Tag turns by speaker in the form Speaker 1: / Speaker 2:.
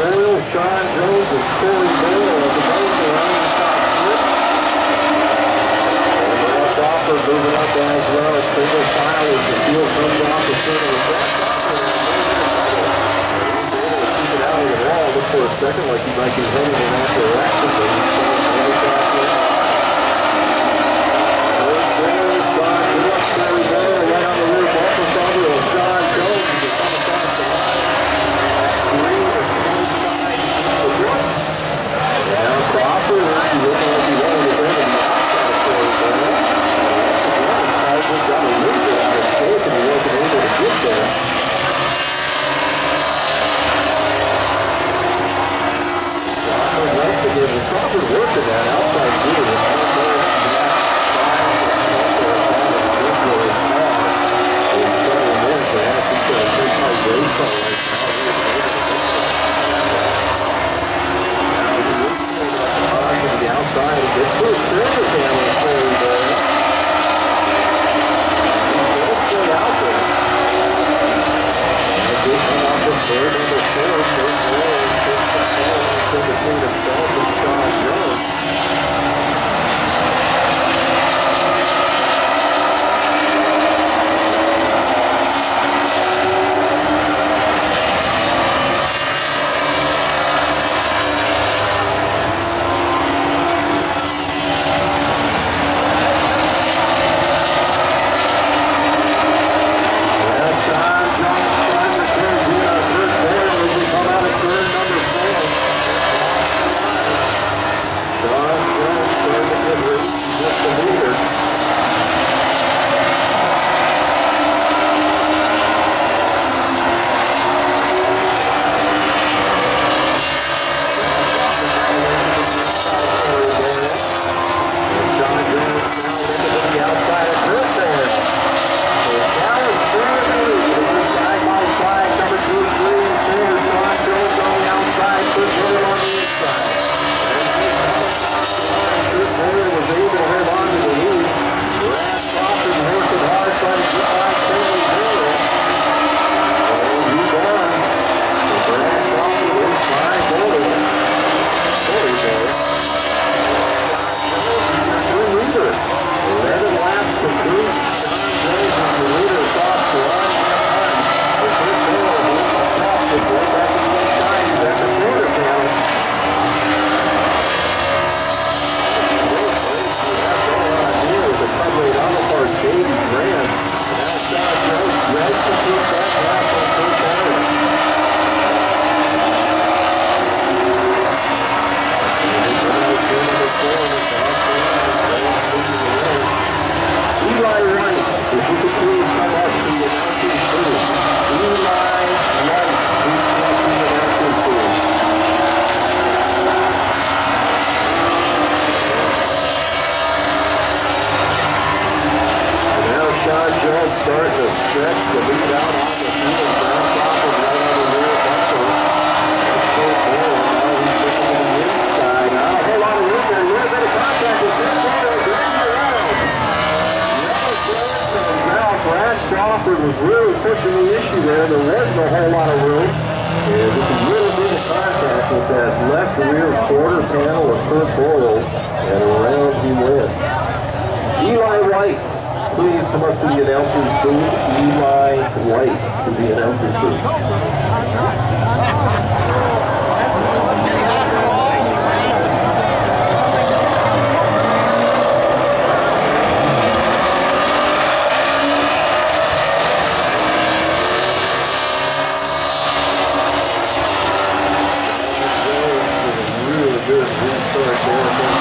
Speaker 1: Doyle, Shawn Jones, and Corey Doyle of the both are on the top split. And the left offer moving up as well. Single file as the field comes off the center of that offer. He's able to keep it out of the wall. Look for a second like he might be heading in that direction, but he's going right back in. Corey Doyle right on the rear bumper bumper of Shawn Jones as it comes across the line. Now Crawford, he's looking like he's going to bring him outside of Corey Doyle. He just got a little bit out of shape and he wasn't able to get there. Once again, Crawford working that outside gear. The outside, it gets to his trailer panel for there. He'll stay out there. And they come off the third and the fourth. Those boys takes the ball between himself and Shawn Jones. Starting to stretch the lead out on the field. Crawford right on the rear bumper. Now he's looking on the inside. Now a whole lot of room there. A little bit of contact with this around. Now Brad Crawford was really pushing the issue there. There wasn't a whole lot of room. And just a little bit of contact with that left rear quarter panel of Kurt Boyles. And around he went. Eli White. Please come up to the announcer's booth. Eli White to the announcer's booth. Really good restart there.